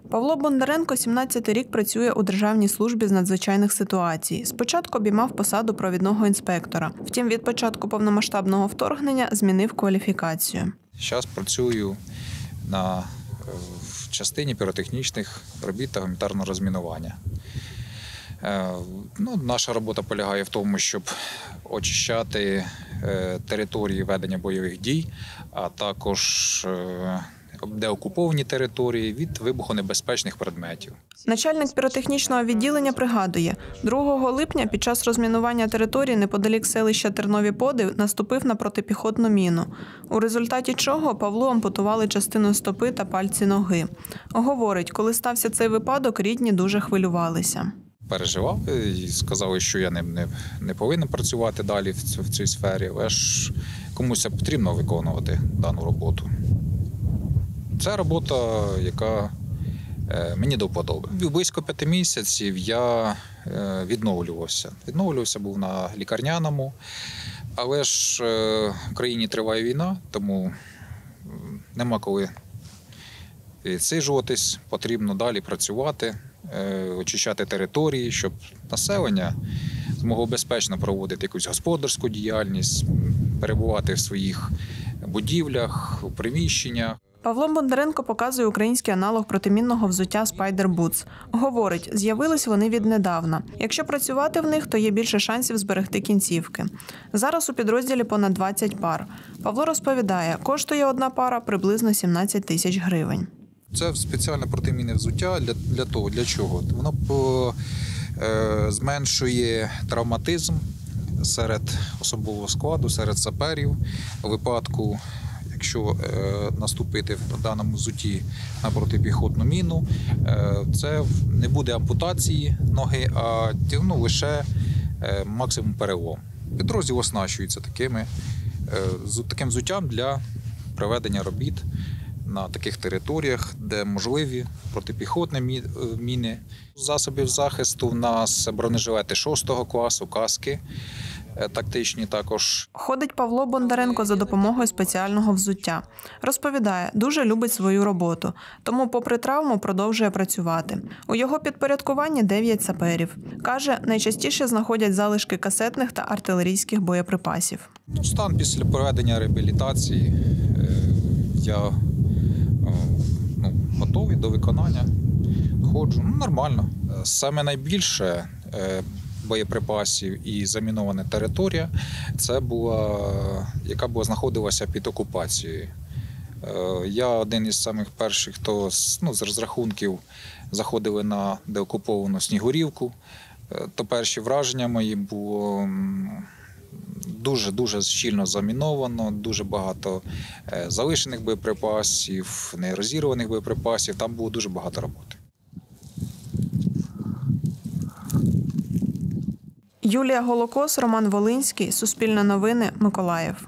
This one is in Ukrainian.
Павло Бондаренко 17-й рік працює у Державній службі з надзвичайних ситуацій. Спочатку обіймав посаду провідного інспектора. Втім, від початку повномасштабного вторгнення змінив кваліфікацію. Зараз працюю в частині піротехнічних робіт та гуманітарного розмінування. Наша робота полягає в тому, щоб очищати території ведення бойових дій, а також деокуповані території від вибухонебезпечних предметів. Начальник піротехнічного відділення пригадує, 2 липня під час розмінування території неподалік селища Тернові Поди наступив на протипіхотну міну, у результаті чого Павлу ампутували частину стопи та пальці ноги. Говорить, коли стався цей випадок, рідні дуже хвилювалися. Переживав і сказали, що я не повинен працювати далі в цій сфері, але ж комусь потрібно виконувати дану роботу. Це робота, яка мені до вподоби. Близько 5 місяців я відновлювався. Відновлювався, був на лікарняному, але ж в країні триває війна, тому нема коли відсиджуватись, потрібно далі працювати, очищати території, щоб населення змогло безпечно проводити якусь господарську діяльність, перебувати в своїх будівлях, у приміщеннях. Павло Бондаренко показує український аналог протимінного взуття Spider Boots. Говорить, з'явились вони віднедавна. Якщо працювати в них, то є більше шансів зберегти кінцівки. Зараз у підрозділі понад 20 пар. Павло розповідає, коштує одна пара приблизно 17 тисяч гривень. Це спеціальне протимінне взуття для чого? Воно зменшує травматизм серед особового складу, серед саперів у випадку, якщо наступити в даному взутті на протипіхотну міну, це не буде ампутації ноги, а лише максимум перелом. Підрозділ оснащується таким взуттям для проведення робіт на таких територіях, де можливі протипіхотні міни. Засобів захисту в нас бронежилети 6-го класу, каски тактичні також. Ходить Павло Бондаренко за допомогою спеціального взуття. Розповідає, дуже любить свою роботу, тому попри травму продовжує працювати. У його підпорядкуванні 9 саперів. Каже, найчастіше знаходять залишки касетних та артилерійських боєприпасів. Стан після проведення реабілітації, я готовий до виконання, ходжу, нормально. Саме найбільше боєприпасів і замінована територія, це яка знаходилася під окупацією. Я один із самих перших, хто з розрахунків заходили на деокуповану Снігурівку, то перші враження мої було дуже щільно заміновано, дуже багато залишених боєприпасів, нерозірваних боєприпасів, там було дуже багато роботи. Юлія Голокос, Роман Волинський, Суспільне новини, Миколаїв.